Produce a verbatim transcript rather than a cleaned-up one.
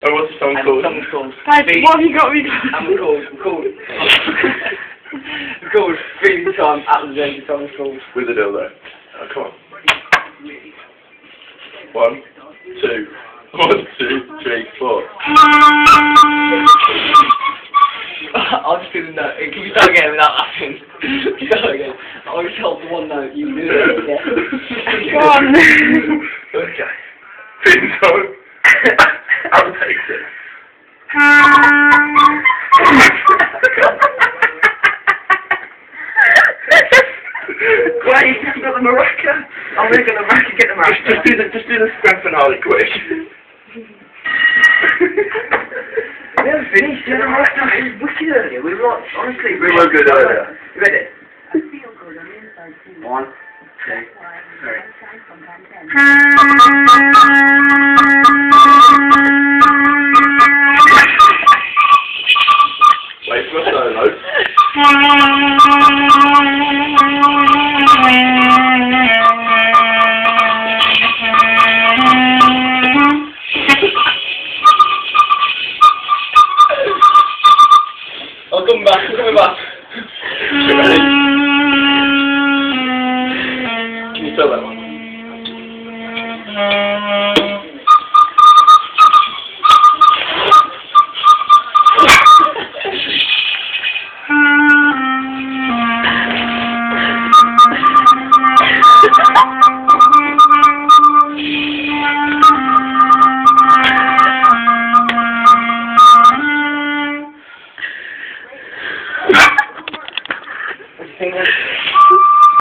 And what's the song And called? the song's called... Guys, Feed- what have you got me? And we're called... We're called... We're called Feeding Time at the End. The song's called... With a dildo. Oh, come on. One, two, one, two, three, four. I'll just do the note. Can we start again without laughing? Start again. I'll just hold the one note. You do it again. Go on. Okay. Feeding time. I'll take it. Great, you've got the maraca. I'm going to get the maraca, get the Just, just maraca. do the, just do the grand finale quick. We haven't finished, you know, it was wicked earlier. We were like, honestly, We were good earlier. You ready? One, two, three. Wait for a solo. I'll come back, I'll come back. You ready? Can you tell that one? Ha